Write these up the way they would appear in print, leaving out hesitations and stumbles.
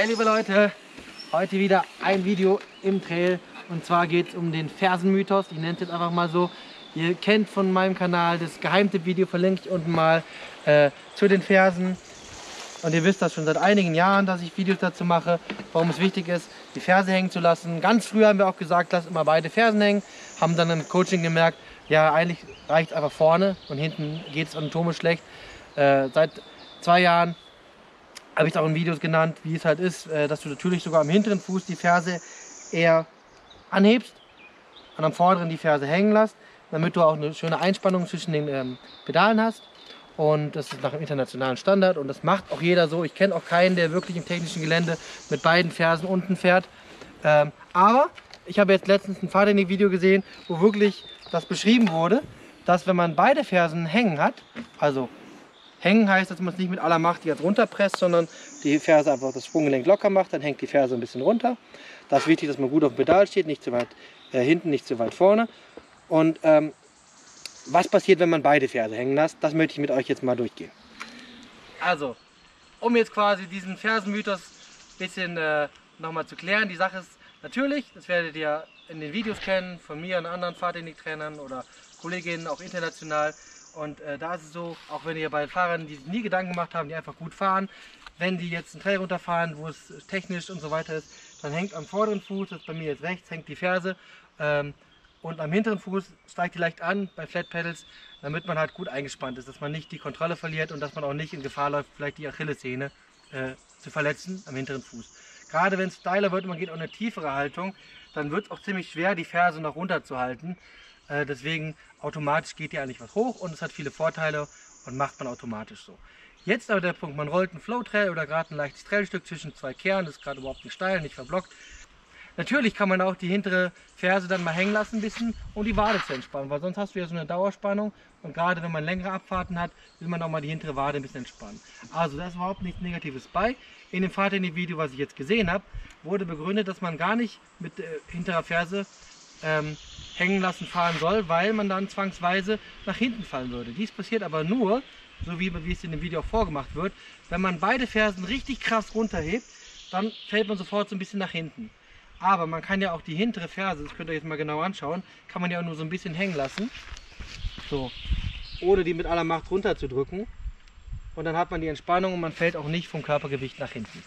Hi liebe Leute, heute wieder ein Video im Trail und zwar geht es um den Fersenmythos, ich nenne es jetzt einfach mal so. Ihr kennt von meinem Kanal das Geheimtipp-Video, verlinke ich unten mal zu den Fersen und ihr wisst das schon seit einigen Jahren, dass ich Videos dazu mache, warum es wichtig ist, die Ferse hängen zu lassen. Ganz früh haben wir auch gesagt, lasst immer beide Fersen hängen, haben dann im Coaching gemerkt, ja eigentlich reicht es einfach vorne und hinten geht es anatomisch schlecht. Seit 2 Jahren habe ich es auch in Videos genannt, wie es halt ist, dass du natürlich sogar am hinteren Fuß die Ferse eher anhebst und am vorderen die Ferse hängen lässt, damit du auch eine schöne Einspannung zwischen den Pedalen hast. Und das ist nach dem internationalen Standard und das macht auch jeder so. Ich kenne auch keinen, der wirklich im technischen Gelände mit beiden Fersen unten fährt. Aber ich habe jetzt letztens ein Fahrtechnik-Video gesehen, wo wirklich das beschrieben wurde, dass wenn man beide Fersen hängen hat, also hängen heißt, dass man es nicht mit aller Macht jetzt runterpresst, sondern die Ferse einfach das Sprunggelenk locker macht, dann hängt die Ferse ein bisschen runter. Das ist wichtig, dass man gut auf dem Pedal steht, nicht zu weit hinten, nicht zu weit vorne. Und was passiert, wenn man beide Ferse hängen lässt, das möchte ich mit euch jetzt mal durchgehen. Also, um jetzt quasi diesen Fersenmythos ein bisschen nochmal zu klären, die Sache ist natürlich, das werdet ihr in den Videos kennen, von mir und anderen Fahrtechniktrainern oder Kolleginnen, auch international. Und da ist es so, auch wenn ihr bei Fahrern, die sich nie Gedanken gemacht haben, die einfach gut fahren, wenn die jetzt einen Trail runterfahren, wo es technisch und so weiter ist, dann hängt am vorderen Fuß, das ist bei mir jetzt rechts, hängt die Ferse und am hinteren Fuß steigt die leicht an bei Flat Pedals, damit man halt gut eingespannt ist, dass man nicht die Kontrolle verliert und dass man auch nicht in Gefahr läuft, vielleicht die Achillessehne zu verletzen am hinteren Fuß. Gerade wenn es steiler wird und man geht auch eine tiefere Haltung, dann wird es auch ziemlich schwer, die Ferse noch runter zu halten. Deswegen automatisch geht hier eigentlich was hoch und es hat viele Vorteile und macht man automatisch so. Jetzt aber der Punkt, man rollt einen Flow Trail oder gerade ein leichtes Trailstück zwischen 2 Kernen, das ist gerade überhaupt nicht steil, nicht verblockt. Natürlich kann man auch die hintere Ferse dann mal hängen lassen ein bisschen, um die Wade zu entspannen, weil sonst hast du ja so eine Dauerspannung und gerade wenn man längere Abfahrten hat, will man auch mal die hintere Wade ein bisschen entspannen. Also da ist überhaupt nichts Negatives bei. In dem Fahrtechnik-Video, was ich jetzt gesehen habe, wurde begründet, dass man gar nicht mit hinterer Ferse hängen lassen fahren soll, weil man dann zwangsweise nach hinten fallen würde. Dies passiert aber nur, so wie es in dem Video auch vorgemacht wird, wenn man beide Fersen richtig krass runterhebt, dann fällt man sofort so ein bisschen nach hinten. Aber man kann ja auch die hintere Ferse, das könnt ihr jetzt mal genau anschauen, kann man ja auch nur so ein bisschen hängen lassen, so, ohne die mit aller Macht runterzudrücken. Und dann hat man die Entspannung und man fällt auch nicht vom Körpergewicht nach hinten.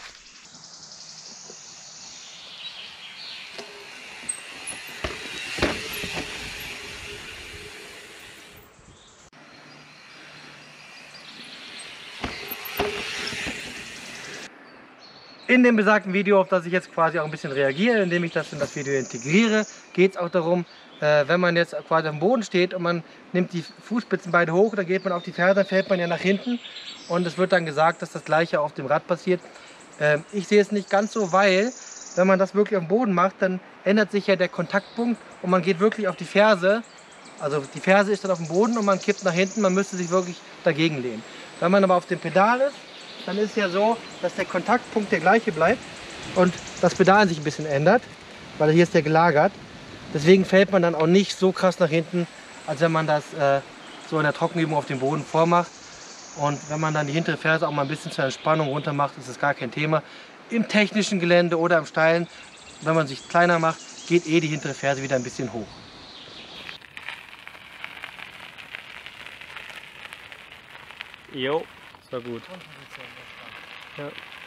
In dem besagten Video, auf das ich jetzt quasi auch ein bisschen reagiere, indem ich das in das Video integriere, geht es auch darum, wenn man jetzt quasi am Boden steht und man nimmt die Fußspitzen beide hoch, dann geht man auf die Ferse, dann fällt man ja nach hinten und es wird dann gesagt, dass das gleiche auf dem Rad passiert. Ich sehe es nicht ganz so, weil wenn man das wirklich am Boden macht, dann ändert sich ja der Kontaktpunkt und man geht wirklich auf die Ferse, also die Ferse ist dann auf dem Boden und man kippt nach hinten, man müsste sich wirklich dagegen lehnen. Wenn man aber auf dem Pedal ist, dann ist es ja so, dass der Kontaktpunkt der gleiche bleibt und das Pedal sich ein bisschen ändert, weil hier ist der gelagert. Deswegen fällt man dann auch nicht so krass nach hinten, als wenn man das so in der Trockenübung auf dem Boden vormacht. Und wenn man dann die hintere Ferse auch mal ein bisschen zur Entspannung runter macht, ist das gar kein Thema. Im technischen Gelände oder im Steilen, wenn man sich kleiner macht, geht die hintere Ferse wieder ein bisschen hoch. Jo, das war gut. Ja.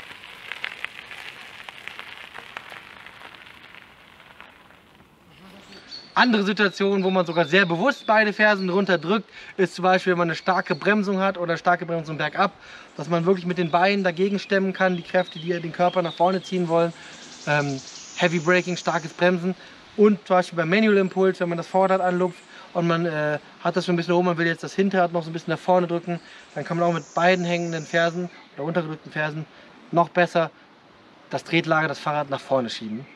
Andere Situationen, wo man sogar sehr bewusst beide Fersen runterdrückt, ist zum Beispiel, wenn man eine starke Bremsung hat oder starke Bremsung bergab, dass man wirklich mit den Beinen dagegen stemmen kann, die Kräfte, die den Körper nach vorne ziehen wollen. Heavy Braking, starkes Bremsen und zum Beispiel beim Manual Impuls, wenn man das Vorderrad anlupft und man hat das schon ein bisschen oben, man will jetzt das Hinterrad noch so ein bisschen nach vorne drücken, dann kann man auch mit beiden hängenden Fersen oder untergedrückten Fersen noch besser das Tretlager, das Fahrrad nach vorne schieben.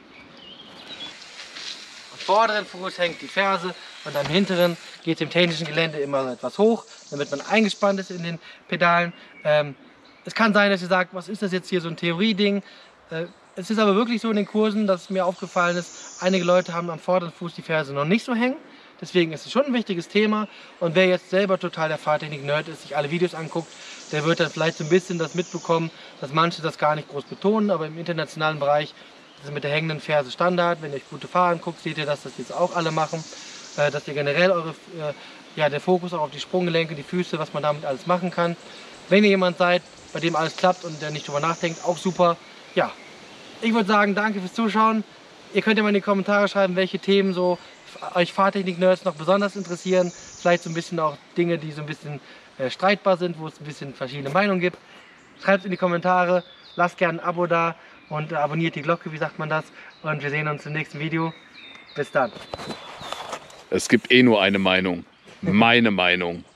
Am vorderen Fuß hängt die Ferse und am hinteren geht es im technischen Gelände immer so etwas hoch, damit man eingespannt ist in den Pedalen. Es kann sein, dass ihr sagt, was ist das jetzt hier, so ein Theorieding? Es ist aber wirklich so in den Kursen, dass mir aufgefallen ist, einige Leute haben am vorderen Fuß die Ferse noch nicht so hängen. Deswegen ist es schon ein wichtiges Thema. Und wer jetzt selber total der Fahrtechnik-Nerd ist, sich alle Videos anguckt, der wird dann vielleicht so ein bisschen das mitbekommen, dass manche das gar nicht groß betonen, aber im internationalen Bereich ist es mit der hängenden Ferse Standard. Wenn ihr euch gute Fahrer anguckt, seht ihr, dass das jetzt auch alle machen. Dass ihr generell der Fokus auch auf die Sprunggelenke, die Füße, was man damit alles machen kann. Wenn ihr jemand seid, bei dem alles klappt und der nicht drüber nachdenkt, auch super. Ja, ich würde sagen, danke fürs Zuschauen. Ihr könnt ja mal in die Kommentare schreiben, welche Themen so euch Fahrtechnik-Nerds noch besonders interessieren. Vielleicht so ein bisschen auch Dinge, die so ein bisschen streitbar sind, wo es ein bisschen verschiedene Meinungen gibt. Schreibt es in die Kommentare, lasst gerne ein Abo da und abonniert die Glocke, wie sagt man das. Und wir sehen uns im nächsten Video. Bis dann. Es gibt eh nur eine Meinung. Meine Meinung.